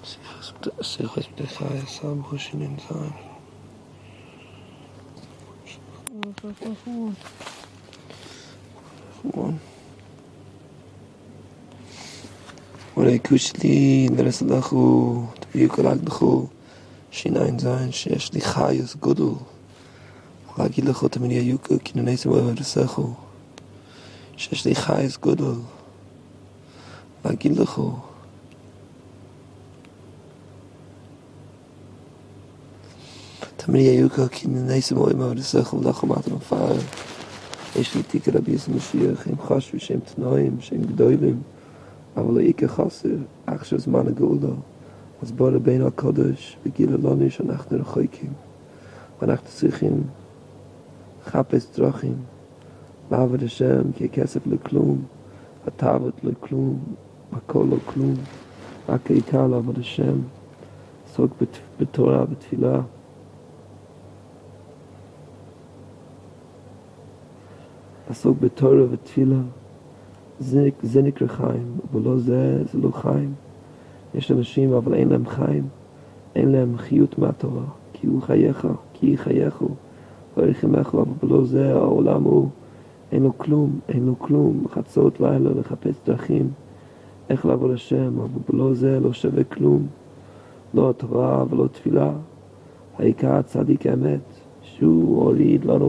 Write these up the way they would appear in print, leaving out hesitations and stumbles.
Sichos b'dechai Sam Hushin in sein. Olay kushli neresadachu tbiyu kolagdachu shinayin zayin sheyesh li chayus gudul להגיד לך תמיד יוקו כי ננסה בברסכו שיש לי חייס גודל להגיד לך תמיד יוקו כי ננסה בברסכו ולך אמרת מפעל יש לי תיק רבי משיח הם חשבו שהם תנועים שהם גדולים אבל לא יקה חסר עכשיו זמן הגאולה אז בוא רבינו הקודש וגילה לנו שאנחנו רחוקים ואנחנו צריכים חפש דרכים לעבוד השם כי הכסף לכלום התאוות לכלום הכל לא כלום רק העיקר לעבוד השם עסוק בתורה בתפילה עסוק בתורה ותפילה זה נקרא חיים ולא זה לא חיים יש אנשים אבל אין להם חיים אין להם חיות מהתורה כי הוא חייך כי היא חייך וריחמך אבל בלא זה העולם הוא אין לו כלום חצות לילה לחפש דרכים איך לעבוד השם אבל בלא זה לא שווה כלום לא התורה ולא תפילה העיקר צדיק האמת שהוא הוריד לנו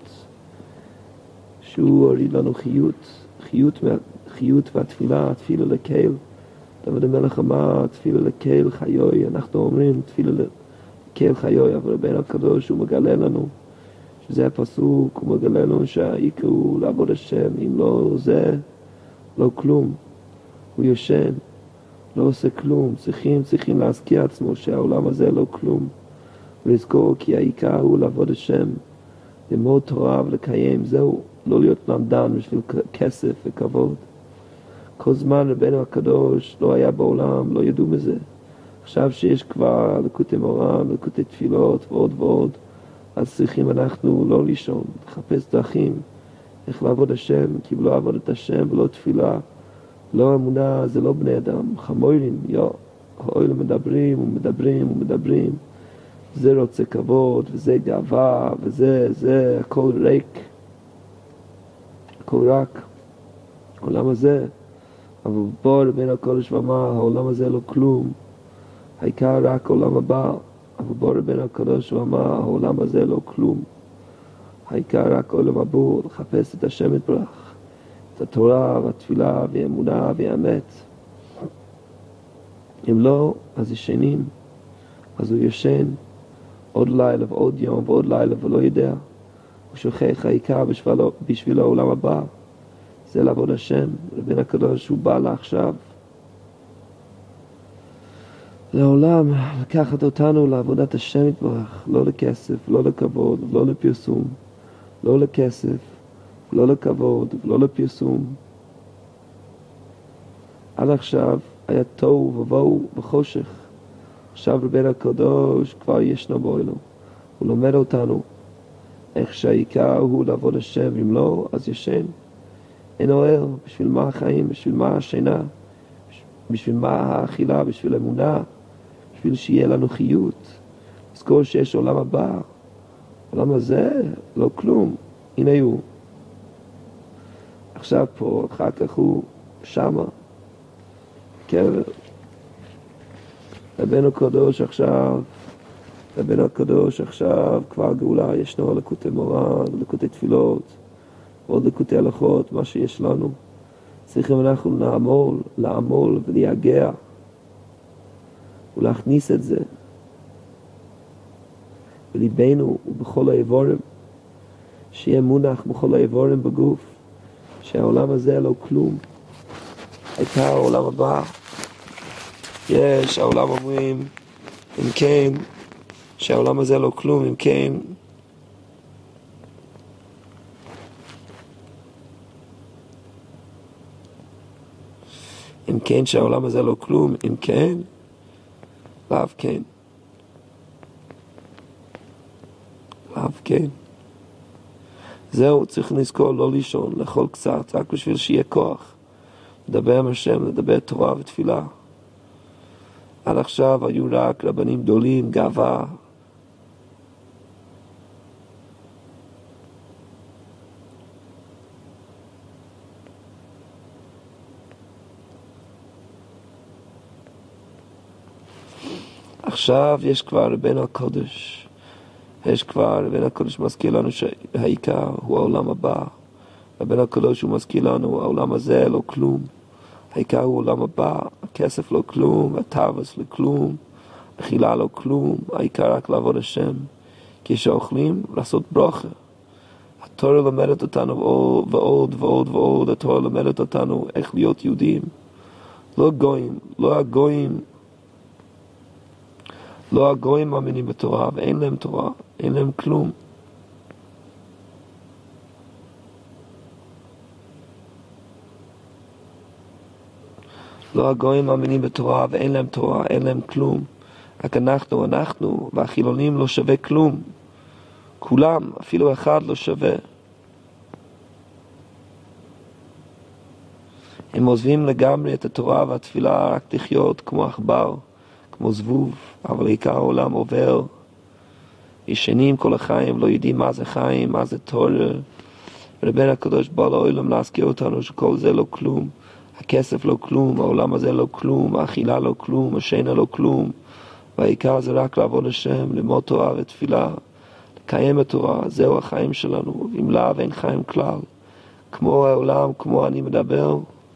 חיות והתפילה לקהל דוד המלך אמר תפילה לקהל חיוי אנחנו אומרים תפילה לקהל חיוי אבל רבינו הקדוש הוא מגלה לנו שזה הפסוק, הוא מגלה לנו שהעיקר הוא לעבוד השם, אם לא זה, לא כלום. הוא יושן, לא עושה כלום. צריכים להזכיר עצמו שהעולם הזה לא כלום. ולזכור כי העיקר הוא לעבוד השם, ללמוד תורה ולקיים. זהו, לא להיות למדן בשביל כסף וכבוד. כל זמן רבינו הקדוש לא היה בעולם, לא ידעו מזה. עכשיו שיש כבר לקוטי מורן, לקוטי תפילות ועוד ועוד, אז צריכים אנחנו לא לישון, לחפש דרכים, איך לעבוד השם, כי לא עבוד את השם ולא תפילה, לא אמונה, זה לא בני אדם, חמורים, האוהל מדברים, זה רוצה כבוד, וזה גאווה, וזה, הכל ריק, הכל רק, העולם הזה, אבל בוא רבינו הקודש ואמר, העולם הזה לא כלום, העיקר רק העולם הבא, אבל בוא רבינו הקדוש ואמר, העולם הזה לא כלום. העיקר רק עולם הבא, לחפש את השם יתברך, את התורה והתפילה והאמונה והאמת. אם לא, אז ישנים. אז הוא ישן עוד לילה ועוד יום ועוד לילה ולא יודע. הוא שוכח העיקר בשביל העולם הבא. זה לעבוד השם. רבינו הקדוש הוא בא לעכשיו. לעולם לקחת אותנו לעבודת השם יתברך, לא לכסף, לא לכבוד, לא לפרסום, לא לכסף, לא לכבוד, לא לפרסום. עד עכשיו היה תוהו ובוהו בחושך. עכשיו רבינו הקדוש כבר ישנו בעולם. הוא לומד אותנו איך שהעיקר הוא לעבוד השם, אם לא, אז ישן. אין אוהל, בשביל מה החיים, בשביל מה השינה, בשביל מה האכילה, בשביל אמונה. בשביל שיהיה לנו חיות. לזכור שיש עולם הבא. עולם הזה לא כלום. הנה הוא. עכשיו פה, אחר כך הוא שמה. קבר. רבינו הקדוש עכשיו כבר גאולה. ישנו לקוטי מורן, לקוטי תפילות, ועוד לקוטי הלכות, מה שיש לנו. צריכים אנחנו לעמול ולהיגע. ולהכניס את זה בליבנו ובכל האיבורים, שיהיה מונח בכל האיבורים בגוף, שהעולם הזה לא כלום. העיקר העולם הבא. יש, העולם אומרים, אם כן, שהעולם הזה לא כלום, אם כן, שהעולם הזה לא כלום, אם כן, לאו כן. זהו, צריך לזכור לא לישון, לאכול קצת, רק בשביל שיהיה כוח. לדבר עם השם, לדבר תורה ותפילה. עד עכשיו היו רק רבנים גדולים, גאווה. עכשיו יש כבר רבנו הקודש. רבנו הקודש מזכיר לנו שהעיקר הוא העולם הבא. רבנו הקודש הוא מזכיר לנו, העולם הזה לא כלום. העיקר הוא העולם הבא, הכסף לא כלום, התאווס לא כלום, אכילה לא כלום, העיקר רק לעבוד השם. כשאוכלים, לעשות ברכה. התורה למדת אותנו ועוד ועוד ועוד, התורה למדת אותנו איך להיות יהודים. לא הגויים מאמינים בתורה, ואין להם תורה, אין להם כלום. לא הגויים מאמינים בתורה ואין להם תורה, אין להם כלום. רק אנחנו, והחילונים לא שווה כלום. כולם, אפילו אחד לא שווה. הם עוזבים לגמרי את התורה והתפילה רק לחיות כמו עכבר, כמו זבוב, אבל עיקר העולם עובר. ישנים כל החיים, לא יודעים מה זה חיים, מה זה תורה. רבנו הקדוש בא לעולם להזכיר אותנו שכל זה לא כלום. הכסף לא כלום, העולם הזה לא כלום, האכילה לא כלום, השינה לא כלום. והעיקר זה רק לעבוד השם, ללמוד תורה ותפילה, לקיים התורה, זהו החיים שלנו. אם לאו אין חיים כלל. כמו העולם, כמו אני מדבר,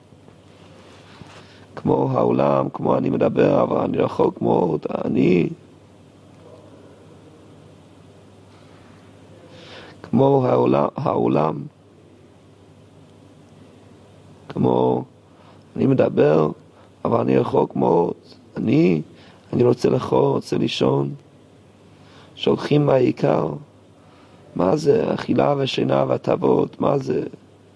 כמו העולם, כמו אני מדבר, אבל אני רחוק מאוד, אני. כמו העולם, כמו אני מדבר, אבל אני רחוק מאוד. אני רוצה לאכול, רוצה לישון. שולחים מהעיקר. מה זה? אכילה ושינה והטבות, מה זה?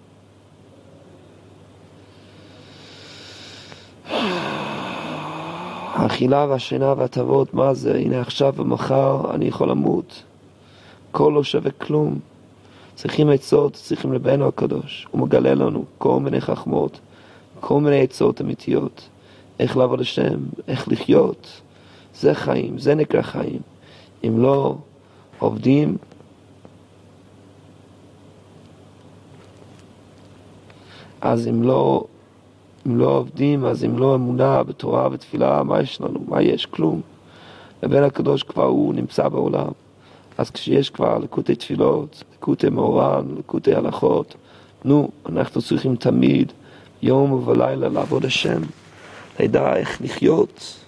האכילה והשינה והטבות, מה זה? הנה עכשיו ומחר אני יכול למות. הכל לא שווה כלום. צריכים עצות, צריכים רבנו הקדוש. הוא מגלה לנו כל מיני חכמות, כל מיני עצות אמיתיות. איך לעבוד השם, איך לחיות. זה חיים, זה נקרא חיים. אם לא עובדים, אז אם לא עובדים, אז אם לא אמונה בתורה ותפילה, מה יש לנו? מה יש? כלום. רבנו הקדוש כבר הוא נמצא בעולם. אז כשיש כבר לקוטי תפילות, לקוטי מאורן, לקוטי הלכות, אנחנו צריכים תמיד, יום ובלילה, לעבוד השם, לדע איך לחיות.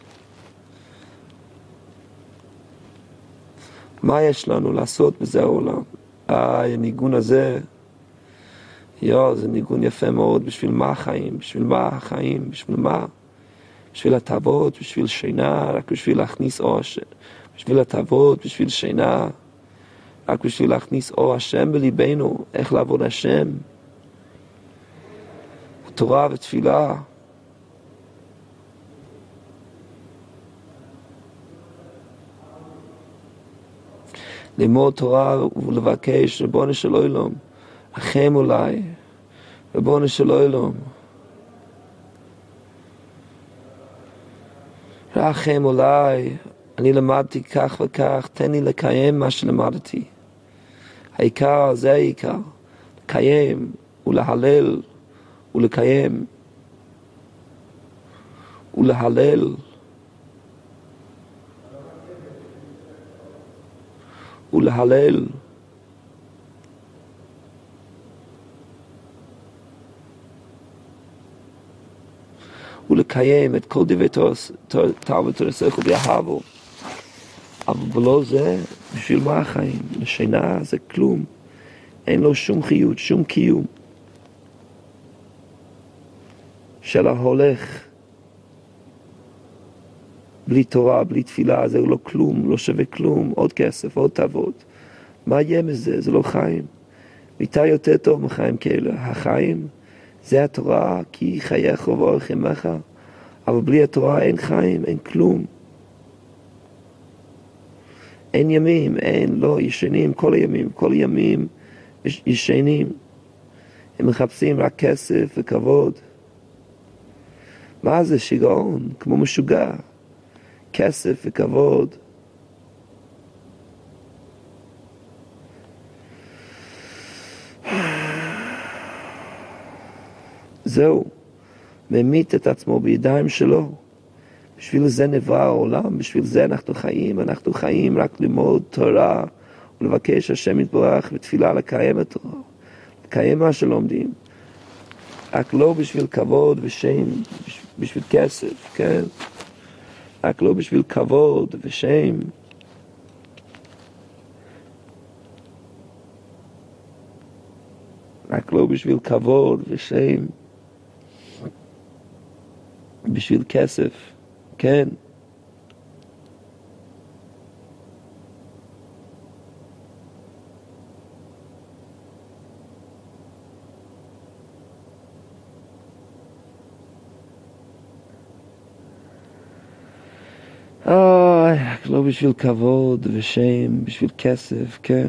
מה יש לנו לעשות בזה העולם? הניגון הזה, זה ניגון יפה מאוד. בשביל מה החיים? בשביל מה החיים? בשביל מה? בשביל הטבות, בשביל שינה, רק בשביל להכניס אור השם. בשביל הטבות, בשביל שינה, רק בשביל להכניס אור השם בליבנו, איך לעבוד השם. התורה ותפילה. ללמוד תורה ולבקש, ריבונו של עולם, רחם עליי, ריבונו של עולם, רחם עליי, אני למדתי כך וכך, תן לי לקיים מה שלמדתי. העיקר זה העיקר, לקיים ולהלל ולקיים ולהלל ולהלל ולקיים את כל דברי תורה ותורתך ובאהבו. אבל בלא זה, בשביל מה החיים? לשינה זה כלום. אין לו שום חיות, שום קיום. של ההולך בלי תורה, בלי תפילה, זה לא כלום, לא שווה כלום, עוד כסף, עוד תאוות. מה יהיה מזה? זה לא חיים. מיתה יותר טוב מחיים כאלה. החיים זה התורה, כי חייך ובאורך ימיך, אבל בלי התורה אין חיים, אין כלום. אין ימים, לא, ישנים כל הימים ישנים. הם מחפשים רק כסף וכבוד. מה זה? שיגעון, כמו משוגע. כסף וכבוד. זהו, ממית את עצמו בידיים שלו. בשביל זה נברא העולם, בשביל זה אנחנו חיים רק ללמוד תורה ולבקש השם יתברך בתפילה לקיים את התורה, לקיים מה שלומדים. רק לא בשביל כבוד ושם, בשביל כסף, כן? רק לא בשביל כבוד ושם. רק לא בשביל כבוד ושם. בשביל כסף, כן? רק לא בשביל כבוד ושם, בשביל כסף, כן?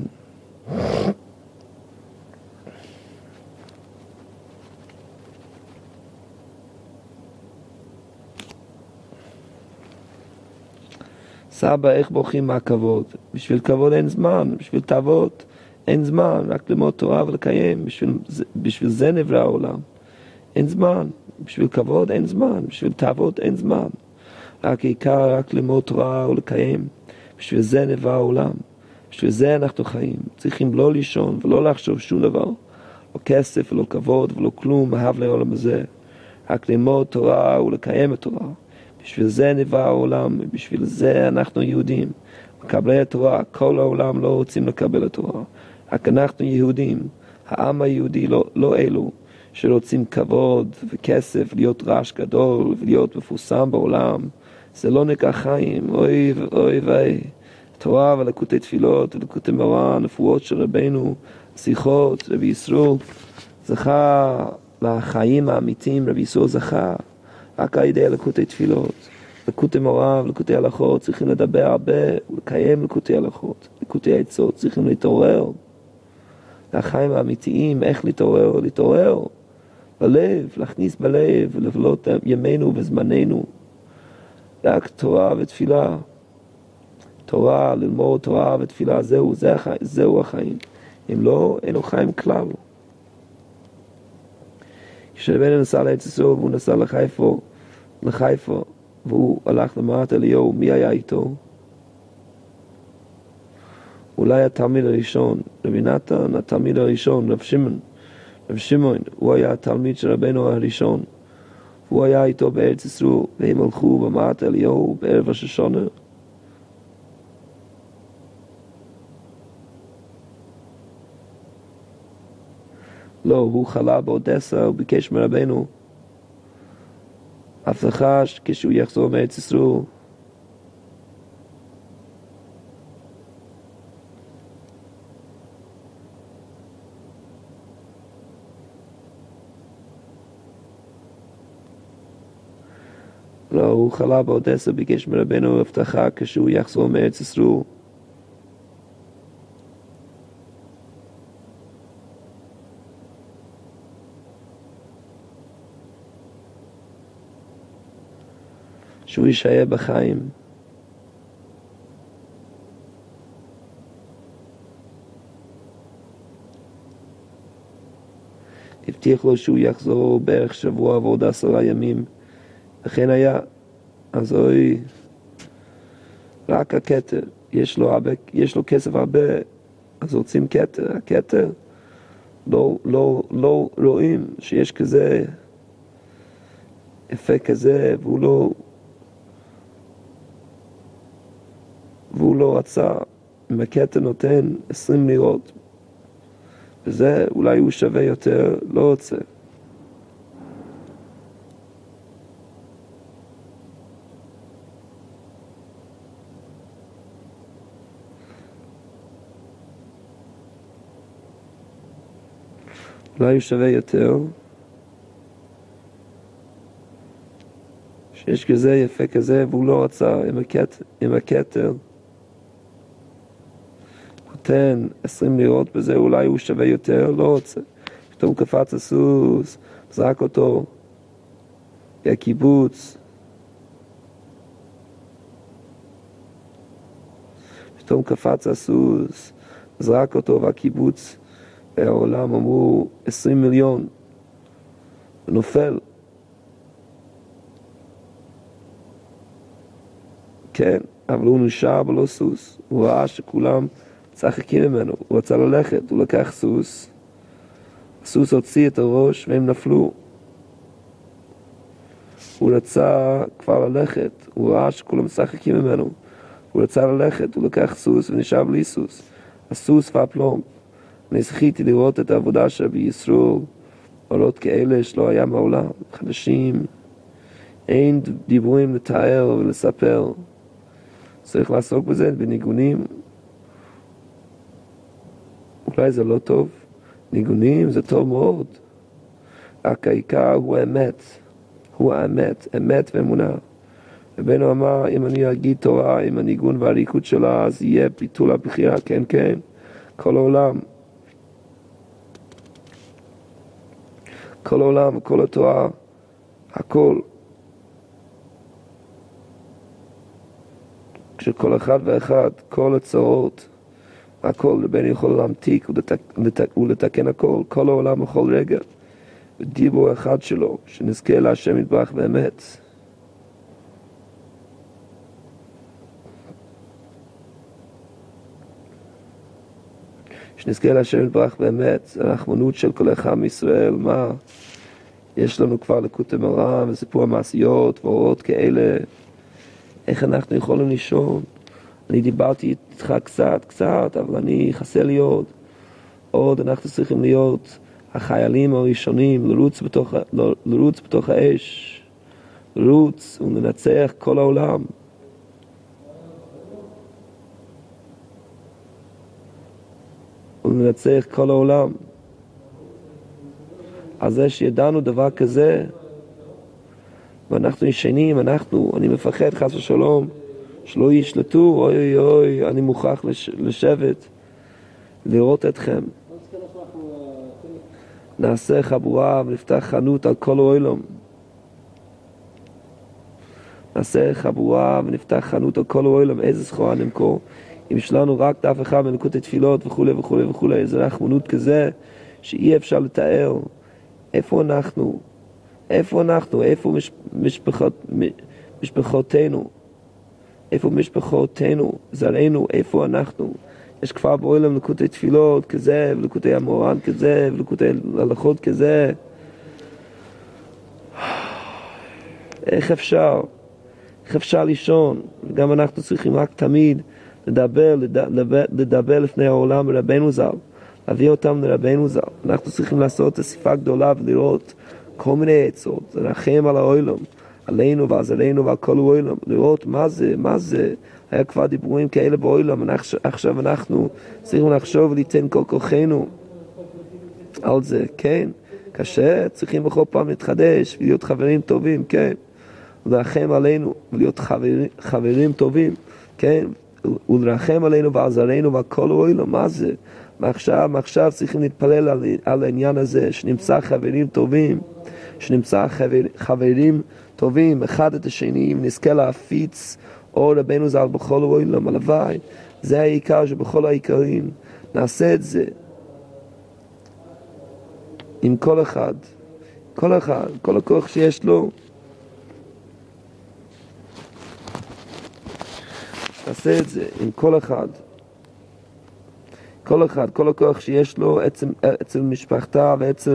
סבא, איך בורחים מהכבוד? בשביל כבוד אין זמן, בשביל תאוות אין זמן, רק ללמוד תורה ולקיים, בשביל זה נברא העולם. אין זמן, בשביל כבוד אין זמן, בשביל תאוות אין זמן. רק העיקר, רק ללמוד תורה ולקיים, בשביל זה נברא העולם. בשביל זה אנחנו חיים. צריכים לא לישון ולא לחשוב שום דבר. לא כסף ולא כבוד ולא כלום, אהב לעולם הזה. רק ללמוד תורה ולקיים התורה. בשביל זה נברא העולם, בשביל זה אנחנו יהודים. מקבלי התורה, כל העולם לא רוצים לקבל התורה. רק אנחנו יהודים, העם היהודי, לא אלו שרוצים כבוד וכסף, להיות רעש גדול ולהיות מפורסם בעולם. זה לא נקרא חיים, אוי ואי. תורה ולקוטי תפילות ולקוטי מרן, נפואות של רבנו, שיחות, רבי ישראל, זכה לחיים האמיתיים, רבי ישראל זכה. רק על ידי לקוטי תפילות, לקוטי מורא ולקוטי הלכות, צריכים לדבר הרבה ולקיים לקוטי הלכות, לקוטי עצות, צריכים להתעורר. החיים האמיתיים, איך להתעורר? להתעורר בלב, להכניס בלב ולבלות ימינו וזמננו. רק תורה ותפילה. תורה, ללמוד תורה ותפילה, זהו החיים. אם לא, אינו חיים כלל. כשרבנו נסע לארץ ישראל והוא נסע לחיפה, והוא הלך למערת אליהו, מי היה איתו? אולי התלמיד הראשון, רבי נתן, התלמיד הראשון, רב שמעון, הוא היה התלמיד של רבנו הראשון, הוא היה איתו בארץ ישראל, והם הלכו במערת אליהו בערב ראש השנה. לא, הוא חלה באודסה, הוא ביקש מרבנו הבטחה כשהוא יחזור מארץ ישראל. לא, הוא חלה באודסה, ביקש מרבנו הבטחה כשהוא יחזור מארץ ישראל. שהוא יישאר בחיים. הבטיח לו שהוא יחזור בערך שבוע ועוד 10 ימים. וכן היה. אז אוי, רק הכתר. יש לו כסף הרבה, אז רוצים כתר. הכתר לא רואים שיש כזה יפה כזה, והוא לא רצה. אם הכתר נותן 20 לירות, וזה אולי הוא שווה יותר, לא רוצה. אולי הוא שווה יותר, שיש כזה יפה כזה, והוא לא רצה. עם הכתר נותן 20 לירות בזה, אולי הוא שווה יותר, לא רוצה. פתאום קפץ הסוס, זרק אותו מהקיבוץ. פתאום קפץ הסוס, זרק אותו, והקיבוץ והעולם אמרו 20 מיליון, נופל. כן, אבל הוא נשאר בלא סוס. הוא ראה שכולם צחקים ממנו, הוא רצה ללכת, הוא לקח סוס, הסוס הוציא את הראש והם נפלו. הוא רצה כבר ללכת, הוא ראה שכולם צחקים ממנו, הוא רצה ללכת, הוא לקח סוס ונשאר בלי סוס. הסוס והפלום. אני זכיתי לראות את העבודה של רבי ישרול, עולות כאלה שלא היה מעולם, חדשים. אין דיבורים לתאר ולספר. צריך לעסוק בזה, בניגונים. אולי זה לא טוב. ניגונים זה טוב מאוד. רק העיקר הוא האמת. הוא האמת, אמת ואמונה. רבנו אמר, אם אני אגיד תורה עם הניגון והריקוד שלה, אז יהיה ביטול הבחירה, כן, כן. כל העולם. כל העולם, כל התורה, הכל. כשכל אחד ואחד, כל הצרות, הכל, רבנו יכול להמתיק ולתקן הכל, כל העולם בכל רגע. בדיבור אחד שלו, שנזכה להשם יתברך באמת. שנזכה להשם יתברך באמת, הרחמנות של כל אחד מישראל, מה? יש לנו כבר לקוטי מרן וסיפור המעשיות ואורות כאלה. איך אנחנו יכולים לישון? אני דיברתי איתך קצת, אבל אני חסר לי עוד אנחנו צריכים להיות החיילים הראשונים, לרוץ בתוך האש, לרוץ ולנצח כל העולם. ולנצח כל העולם. על זה שידענו דבר כזה, ואנחנו ישנים, אני מפחד חס ושלום, שלא ישלטו, אוי, אני מוכרח לשבת, לראות אתכם. נעשה חבורה ונפתח חנות על כל העולם. נעשה חבורה ונפתח חנות על כל העולם. איזה סחורה נמכור? אם יש לנו רק דף אחד בנקודת תפילות וכו', איזה רחמנות כזה שאי אפשר לתאר. איפה אנחנו? איפה משפחותינו? איפה משפחותינו? זרענו, איפה אנחנו? יש כבר בעולם לקוטי תפילות כזה, ולקוטי המורן כזה, ולקוטי הלכות כזה. איך אפשר לישון? גם אנחנו צריכים רק תמיד לדבר לפני העולם לרבנו ז"ל, להביא אותם לרבנו ז"ל. אנחנו צריכים לעשות אסיפה גדולה ולראות כל מיני עצות, לרחם על העולם, עלינו ועל כל העולם, לראות מה זה. היה כבר דיבורים כאלה בעולם, עכשיו אנחנו צריכים לחשוב וליתן כל כוחנו על זה, כן? קשה, צריכים בכל פעם להתחדש ולהיות חברים טובים, כן? ולרחם עלינו ולהיות חברים טובים, כן? ולרחם עלינו ועל זרענו ועל כל העולם, מה זה? מעכשיו צריכים להתפלל על העניין הזה, שנמצא חברים טובים, אחד את השני, ונזכה להפיץ אור רבנו ז"ל בכל העולם, הלוואי. זה העיקר שבכל העיקרים. נעשה את זה עם כל אחד, כל הכוח שיש לו. נעשה את זה עם כל אחד, כל הכוח שיש לו אצל משפחתה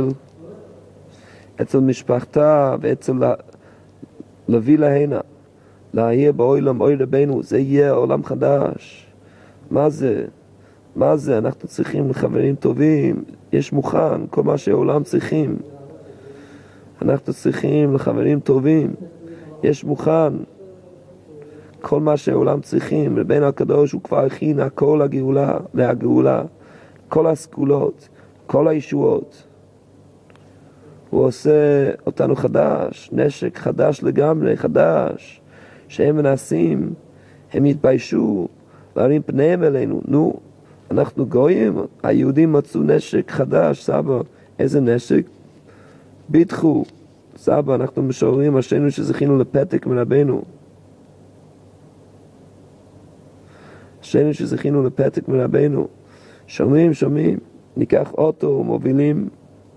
ואצל להביא להנה, לההיה בעולם אוי רבנו, זה יהיה עולם חדש. מה זה? אנחנו צריכים לחברים טובים, יש מוכן, כל מה שהעולם צריכים. אנחנו צריכים לחברים טובים, יש מוכן. כל מה שהעולם צריכים, רבנו הקדוש הוא כבר הכין הכל להגאולה, כל הסגולות, כל הישועות. הוא עושה אותנו חדש, נשק חדש לגמרי, חדש, שהם מנסים, הם יתביישו להרים פניהם אלינו. נו, אנחנו גויים, היהודים מצאו נשק חדש, סבא, איזה נשק? ביטחו, סבא, אנחנו משוררים אשרינו שזכינו לפתק מרבנו. אשרינו שזכינו לפתק מרבנו. שומעים, ניקח אוטו, מובילים.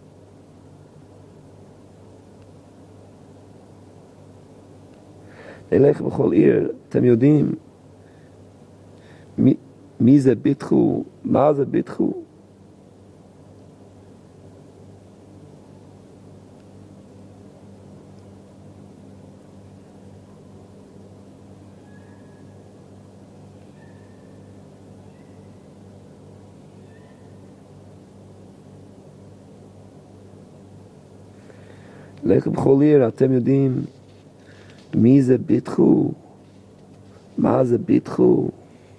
נלך בכל עיר, אתם יודעים מי זה ביטחו, מה זה ביטחו? לך בכל עיר, אתם יודעים מי זה ביטחו? מה זה ביטחו?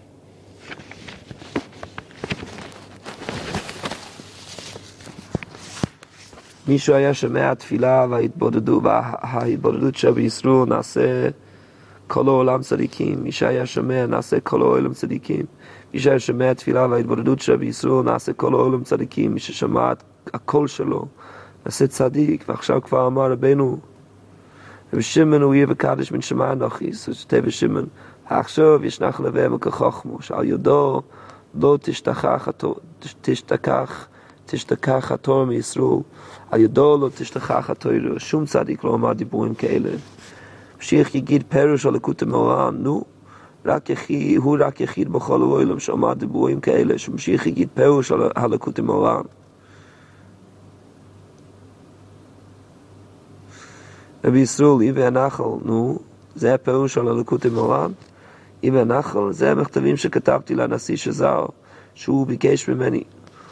מישהו היה שומע התפילה וההתבודדות שבישראל נעשה כל העולם צדיקים. מי שהיה שומע נעשה כל העולם צדיקים. מי שהיה שומע התפילה וההתבודדות שבישראל נעשה כל העולם צדיקים. מי ששמע הקול שלו נעשה צדיק. ועכשיו כבר אמר רבנו רבי שמעון הוא עיר וקדש מן שמיים נוחי, שתה ושמעון עכשיו ישנח לבם כחוכמו שעל ידו לא תשתכח התורה מישראל, על ידו לא תשתכח התורה. שום צדיק לא אמר דיבורים כאלה. משיח יגיד פירוש על לקוטי מוהר"ן, נו, הוא רק יחיד בכל העולם שאמר דיבורים כאלה, שמשיח יגיד פירוש על לקוטי מוהר"ן. רבי ישראל, עיוור הנחל, נו, זה הפירוש על לקוטי מוהר"ן. עיוור הנחל, זה המכתבים שכתבתי לנשיא שזר, שהוא ביקש ממני.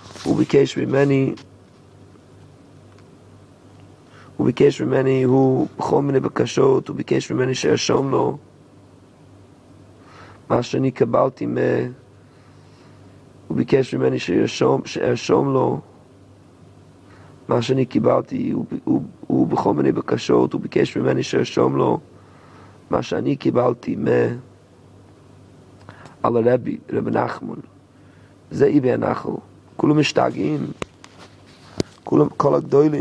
הוא בכל מיני בקשות, הוא ביקש ממני שארשום לו מה שאני קיבלתי הוא ביקש ממני שארשום לו מה שאני קיבלתי, הוא בכל מיני בקשות, הוא ביקש ממני שארשום לו מה שאני קיבלתי על הרבי נחמן. זה עיוור הנחל. כולם משתגעים, כל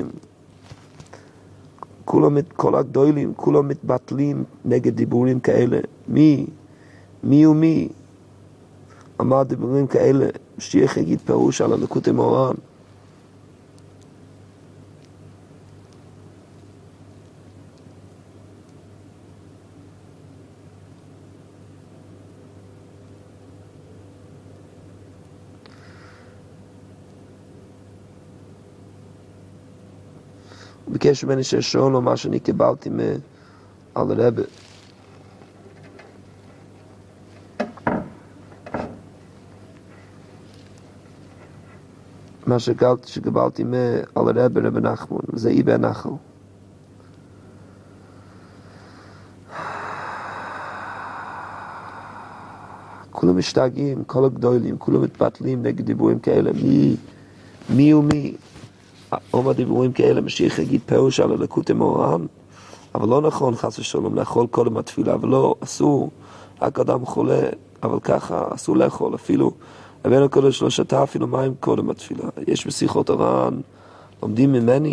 הגדולים, כולם מתבטלים נגד דיבורים כאלה. מי ומי אמר דיבורים כאלה? משיח יגיד פירוש על לקוטי מוהר"ן. הוא ביקש ממני שארשום לו מה שאני קיבלתי על הרבי. מה שקיבלתי על הרבי רבי נחמן, זה עיוור הנחל. כולם משתגעים, כל הגדולים, כולם מתבטלים נגד דיבורים כאלה. מי ומי אומר דיבורים כאלה? משיח יגיד פירוש על לקוטי מוהר"ן, אבל לא נכון חס ושלום לאכול קודם התפילה, ולא אסור, רק אדם חולה, אבל ככה אסור לאכול. אפילו רבנו הקדוש לא שתה אפילו מים קודם התפילה. יש בשיחות הר"ן, לומדים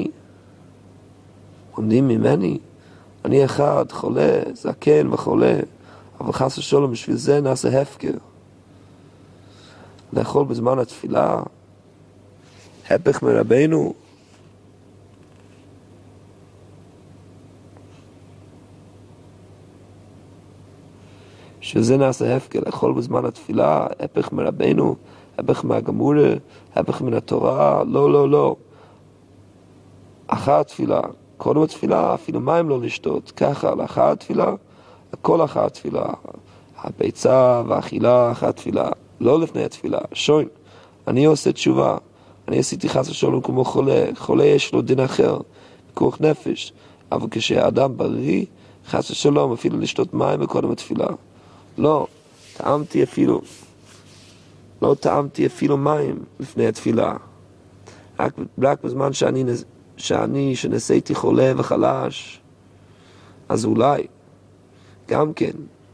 ממני, אני אחד חולה, זקן וחולה, אבל חס ושלום בשביל זה נעשה הפקר לאכול בזמן התפילה, הפך מרבנו. שזה נעשה הפקר לאכול בזמן התפילה, הפך מרבנו, הפך מהגמורה, הפך מן התורה. לא. אחר התפילה, קודם התפילה, אפילו מים לא לשתות, ככה לאחר התפילה, הכל אחר התפילה, הביצה והאכילה אחר התפילה, לא לפני התפילה. שוין, אני עושה תשובה, אני עשיתי חס ושלום כמו חולה יש לו דין אחר, פיקוח נפש, אבל כשאדם בריא, חס ושלום אפילו לשתות מים בקודם התפילה. לא טעמתי אפילו מים לפני התפילה. רק בזמן שנסייתי חולה וחלש, אז אולי גם כן.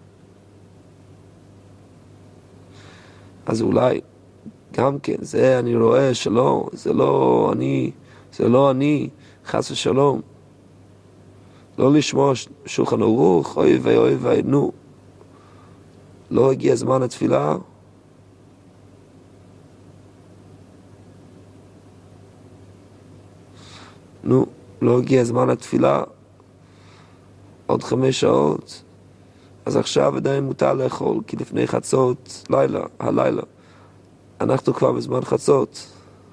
זה אני רואה שלא, זה לא אני, חס ושלום. לא לשמוע שולחן ערוך, אוי ואי, נו. לא הגיע זמן התפילה, נו, לא הגיע זמן התפילה, עוד 5 שעות, אז עכשיו עדיין מותר לאכול, כי לפני חצות, הלילה, אנחנו כבר בזמן חצות.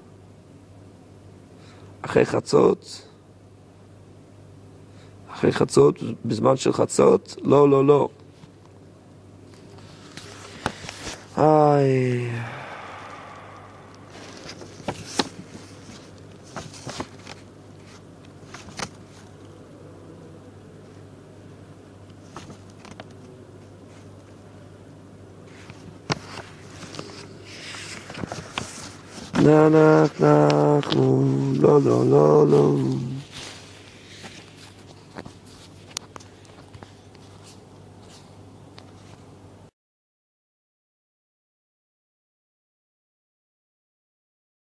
אחרי חצות, בזמן של חצות, לא. איי. אנחנו, לא.